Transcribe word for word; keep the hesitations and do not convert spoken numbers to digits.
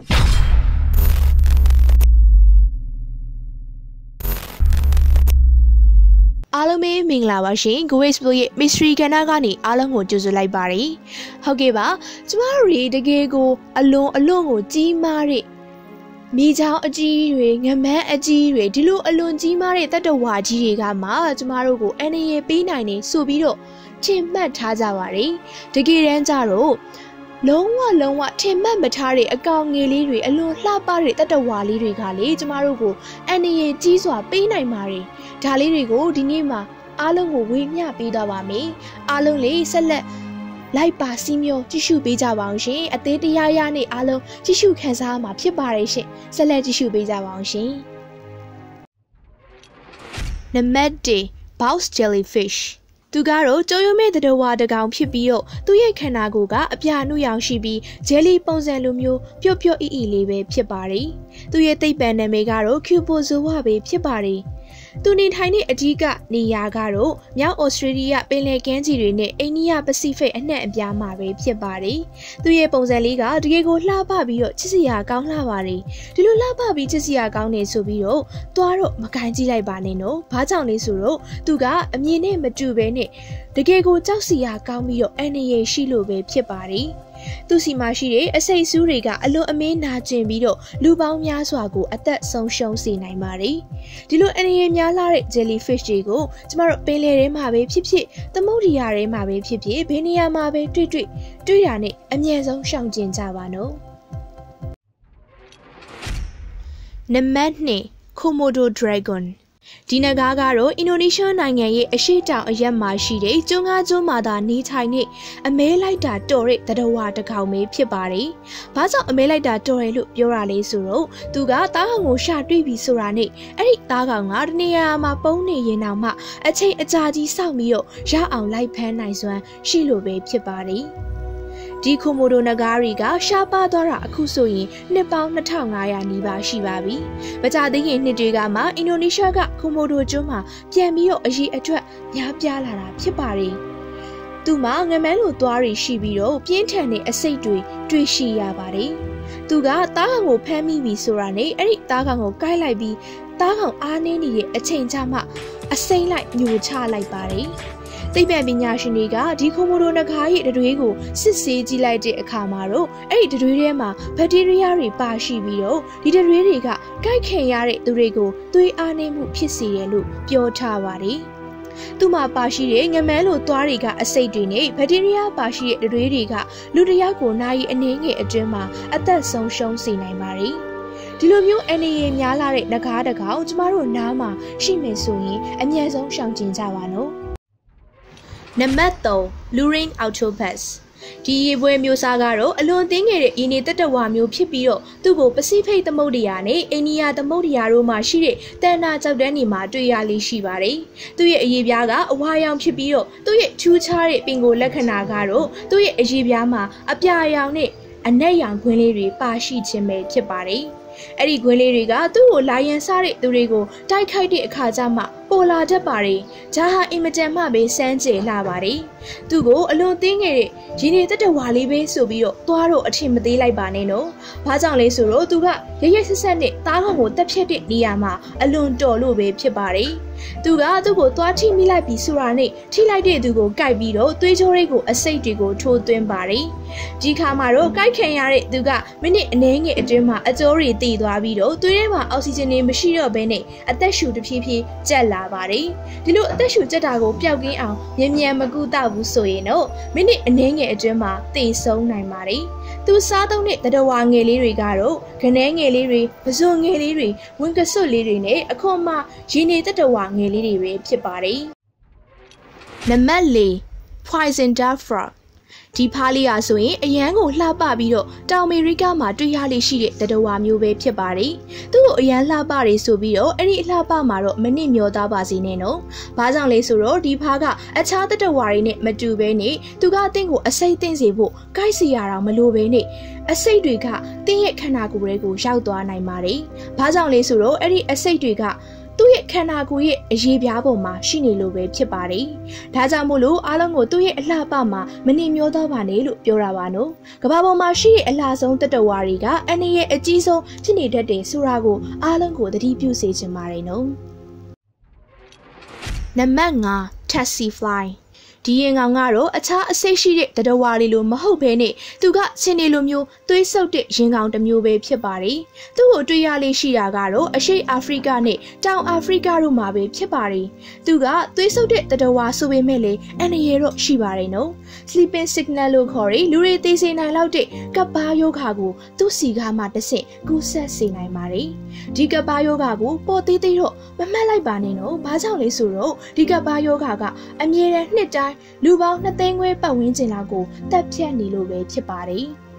အားလုံးပဲမင်္ဂလာပါရှင် Grace ရဲ့ Mystery ကဏ္ဍကနေအားလုံးကိုကြိုဆိုလိုက်ပါတယ်။ဟုတ်ကဲ့ပါကျမတို့တွေတကယ်ကိုအလွန်အလွန်ကိုကြီးမားတဲ့မိချောင်းအကြီးတွေငမန်းအကြီးတွေဒီလိုအလွန်ကြီးမားတဲ့တတ္တဝါကြီးတွေကမှကျမတို့ကိုအနေရပေးနိုင်နေဆိုပြီးတော့ထင်မှတ်ထားကြပါတယ်။တကယ်တမ်းကျတော့လုံးဝလုံးဝထင်မှတ်မထားတဲ့အကောင်ငယ်လေးတွေအလွန်လှပတဲ့တတ္တဝါလေးတွေကလေကျမတို့ကိုအနေရကြီးစွာပေးနိုင်ပါတယ်။ဒါလေးတွေကိုဒီနေ့မှာအားလုံးကိုဝေမျှပေးသွားပါမယ်။အားလုံးလေးဆက်လက်လိုက်ပါစီမျိုးကြည့်ရှုပေးကြပါအောင်ရှင်။အသေးတရားရနဲ့အားလုံးကြည့်ရှုခံစားမှာဖြစ်ပါတယ်ရှင်။ဆက်လက်ကြည့်ရှုပေးကြပါအောင်ရှင်။ Number one Box Jellyfishသူကတော့ကြောရိုးမဲ့တတော်ဝါတကောင်ဖြစ်ပြီးတော့သူ့ရဲ့ခန္ဓာကိုယ်ကအပြာနုရောင်ရှိပြီးဂျယ်လီပုံစံလိုမျိုးပျော့ပျော့အီအီလေးပဲဖြစ်ပါတယ်။သူ့ရဲ့သိပ္ပံနာမည်ကတော့ Cubozoa ပဲဖြစ်ပါတယ်။သူနေထိုင်တဲ့အဓိကနေရာကတော့မြောက်ဩစတြေးလျပင်လယ်ကမ်းခြေတွေနဲ့အိန္ဒိယပစိဖိတ်အနှံ့အပြားမှာပဲဖြစ်ပါတယ်။သူ့ရဲ့ပုံစံလေးကတကယ်ကိုလှပပြီးတော့ချစ်စရာကောင်းလှပါတယ်။ဒီလိုလှပပြီးချစ်စရာကောင်းနေဆိုပြီးတော့သွားတော့မကန်ကြည့်လိုက်ပါနဲ့နော်။ဘာကြောင့်လဲဆိုတော့သူကအမြင်နဲ့မတူဘဲနဲ့တကယ်ကိုကြောက်စရာကောင်းပြီးတော့အန္တရာယ်ရှိလို့ပဲဖြစ်ပါတယ်။သူစီမှာရှိတဲ့အစိတ်ဆူးတွေကအလွန်အမင်းနာကျင်ပြီးတော့လူပေါင်းများစွာကိုအသက်ဆုံးရှုံးစေနိုင်ပါတယ်။ဒီလိုအန္တရာယ်များလာတဲ့ jellyfish တွေကိုကျမတို့ပင်လယ်ထဲမှာပဲဖြစ်ဖြစ်သမုဒ္ဒရာထဲမှာပဲဖြစ်ဖြစ်ဘယ်နေရာမှာပဲတွေ့တွေ့တွေ့ရနဲ့အမြန်ဆုံးရှောင်ကျဉ်ကြပါနော်။ Number two Komodo dragonဒီနဂါးကတော့အင်ဒိုနီးရှားနိုင်ငံရဲ့အရှေ့တောင်အရပ်မှာရှိတဲ့ကျွန်းကားကျွန်းမှာသာနေထိုင်တဲ့အမဲလိုက်တာတော်တဲ့တတဝါတစ်ကောင်ပဲဖြစ်ပါတယ်။ဘာကြောင့်အမဲလိုက်တာတော်တယ်လို့ပြောရလဲဆိုတော့သူကသားကောင်ကိုရှာတွေ့ပြီဆိုတာနဲ့အဲ့ဒီသားကောင်ကတနေရာမှာပုံနေရင်တောင်မှအချိန်အကြာကြီးစောင့်ပြီးတော့ရအောင်လိုက်ဖမ်းနိုင်စွမ်းရှိလို့ပဲဖြစ်ပါတယ်။ဒီကိုမိုဒိုနဂါရီကရှားပါသွားတာအခုဆိုရင်နှစ်ပေါင်းနှစ်ထောင်ငါးရာနီးပါးရှိပါပြီ။မကြသေးခင်နှစ်တွေကမှအင်ဒိုနီးရှားကကိုမိုဒိုကျွန်းမှာပြန်ပြီးတော့အရေးအထွက်များပြားလာတာဖြစ်ပါတယ်။သူမှာငမန်းလိုသွားတွေရှိပြီးတော့ပြင်းထန်တဲ့အစိတ်တွေတွေ့ရှိရပါတယ်။သူကသားကောင်ကိုဖမ်းမိပြီဆိုတာနဲ့အဲ့ဒီသားကောင်ကိုကိုက်လိုက်ပြီးသားကောင်အားနည်းနေတဲ့အချိန်ချမှအစိမ့်လိုက်ညှိုချလိုက်ပါတယ်။သိပ္ပံပညာရှင်တွေကဒီကိုမိုဒိုနဂါရဲ့တတွေးကိုစစ်ဆေးကြည့်လိုက်တဲ့အခါမှာတော့အဲ့ဒီတတွေးထဲမှာဘက်တီးရီးယားတွေပါရှိပြီးတော့ဒီတတွေးတွေကကိုက်ခင်ရတဲ့သူတွေကိုသွေးအားနည်းမှုဖြစ်စေတယ်လို့ပြောထားပါတယ်။သူ့မှာပါရှိတဲ့ငမန်းလိုသွားတွေကအစိတ်တွေနဲ့ဘက်တီးရီးယားပါရှိတဲ့တတွေးတွေကလူတစ်ယောက်ကိုနာရီအနည်းငယ်အတွင်းမှာအသက်ဆုံးရှုံးစေနိုင်ပါတယ်။ဒီလိုမျိုးအနေရများလာတဲ့နဂါးတကောင်ကျမတို့နားမှာရှိမယ်ဆိုရင်အမြန်ဆုံးရှောင်ကျဉ်ကြပါနော်။ Number three Luring Octopus ဒီရေပွဲမျိုးစားကတော့အလွန်သေးငယ်တဲ့ရင်းနေတတဝါမျိုးဖြစ်ပြီးတော့သူ့ကိုပစိဖိတ်သမုဒ္ဒရာနဲ့အိန္ဒိယသမုဒ္ဒရာတို့မှာရှိတဲ့တန်တာကြောက်တန်းတွေမှာတွေ့ရလေးရှိပါတယ်။သူ့ရဲ့အရေးပြားကအဝါရောင်ဖြစ်ပြီးတော့သူ့ရဲ့ထူးခြားတဲ့ပင်ကိုလက္ခဏာကတော့သူ့ရဲ့အရေးပြားမှာအပြာရောင်နဲ့အနက်ရောင်ခွင်းလေးတွေပါရှိခြင်းပဲဖြစ်ပါတယ်။အဲ့ဒီခွင်းလေးတွေကသူ့ကိုလာရန်စားတဲ့သူတွေကိုတိုက်ခိုက်တဲ့အခါကျမှပေါ်လာတတ်ပါတယ်။ဒါဟာအင်မတန်မှပဲစမ်းကြယ်လာပါတယ်။သူ့ကိုအလွန်သေးငယ်တဲ့ရင်းနေတတဝါလေးပဲဆိုပြီးတော့သွားတော့အထင်မသေးလိုက်ပါနဲ့နော်။ဘာကြောင့်လဲဆိုတော့သူကရရဆက်ဆက်နဲ့သားကောင်ကိုတက်ဖြတ်တဲ့နေရာမှာအလွန်တော်လို့ပဲဖြစ်ပါတယ်။သူကသူ့ကိုသွားထိမိလိုက်ပြီးဆိုတာနဲ့ထိလိုက်တဲ့သူကိုကိုက်ပြီးတော့သွေးကြောတွေကိုအစိတ်တွေကိုထိုးသွင်းပါတယ်။ဒီခါမှာတော့ကိုက်ခံရတဲ့သူကမိနစ်အနည်းငယ်အတွင်းမှာအကျိုးတွေတည်သွားပြီးတော့သွေးထဲမှာအောက်ဆီဂျင်တွေမရှိတော့ဘဲနဲ့အသက်ရှူတဖြည်းဖြည်းကျက်လာပါတယ်။ဒီလိုအသက်ရှူကျက်တာကိုပျောက်ကင်းအောင်မြန်မြန်မကူတောက်ဘူးဆိုရင်တော့မိနစ်အနည်းငယ်အတွင်းမှာသေဆုံးနိုင်ပါတယ်။သူစားသုံးတဲ့တတဝါငယ်လေးတွေကတော့ခနဲငယ်လေးတွေပဇွန်ငယ်လေးတွေဝင်ကစွတ်လေးတွေနဲ့အခွန်မှရင်းနေတတဝါငယ်လေးတွေပဲဖြစ်ပါတယ်။ Number four Poison dart frogဒီဖားလေးရာဆိုရင်အရန်ကိုလှပပြီးတော့တောင်အမေရိကမှာတွေ့ရလေရှိတဲ့တတဝါမျိုးပဲဖြစ်ပါတယ်။သူ့ကိုအရန်လှပတွေဆိုပြီးတော့အဲ့ဒီအလှပမှာတော့မနစ်မျောသားပါစေနဲ့နော်။ဘာကြောင့်လဲဆိုတော့ဒီဖားကအခြားတတဝါတွေနဲ့မတူဘဲနဲ့သူကအသင်ကိုအစိမ့်သိမ့်စေဖို့ကိုက်စီရတာမလိုဘဲနဲ့အစိတ်တွေကတင်းရဲ့ခန္ဓာကိုယ်တွေကိုရောက်သွားနိုင်ပါတယ်။ဘာကြောင့်လဲဆိုတော့အဲ့ဒီအစိတ်တွေကသူ့ရဲ့ခန္ဓာကိုယ်ရဲ့အရေးပြားပေါ်မှာရှိနေလို့ပဲဖြစ်ပါတယ်။ဒါကြောင့်မို့လို့အားလုံးကိုသူ့ရဲ့အလှပမှာမနှိမ်မျောတော့ပါနဲ့လို့ပြောတာပါနော်။ကမ္ဘာပေါ်မှာရှိတဲ့အလှဆုံးတတဝါတွေကအနည်းရဲ့အကြီးဆုံးဖြစ်နေတတ်တဲ့ဆိုတာကိုအားလုံးကိုသတိပြုစေချင်ပါတယ်နော်။နံပါတ်၅ Taxi Fly ဒီရင်ကောင်ကတော့အခြားအစိတ်ရှိတဲ့တတဝါတွေလိုမဟုတ်ဘဲနဲ့သူကဆင်းနေလိုမျိုးသွေးဆုပ်တဲ့ရင်ကောင်တစ်မျိုးပဲဖြစ်ပါတယ်။သူ့ကိုတွေ့ရလေးရှိတာကတော့အရှေ့အာဖရိကနဲ့တောင်အာဖရိကတို့မှာပဲဖြစ်ပါတယ်။သူကသွေးဆုပ်တဲ့တတဝါဆိုပေမဲ့လည်းအန္တရာယ်တော့ရှိပါတယ်နော်။ Sleeping Signal လို့ခေါ်တဲ့လူတွေသိစေနိုင်လောက်တဲ့ကပ်ပါယောဂါကိုသူ့စီကားမှတစ်ဆင့်ကူးဆက်စေနိုင်ပါတယ်။ဒီကပ်ပါယောဂါကိုပေါ်သေးသေးတော့မမှတ်လိုက်ပါနဲ့နော်။ဘာကြောင့်လဲဆိုတော့ဒီကပ်ပါယောဂါကအမြဲတမ်းနှစ်တိုင်းလူပေါင်းနှစ်သိန်းခွဲပတ်ဝန်းကျင်လောက်ကိုတက်ဖြတ်နေလို့ပဲဖြစ်ပါတယ်။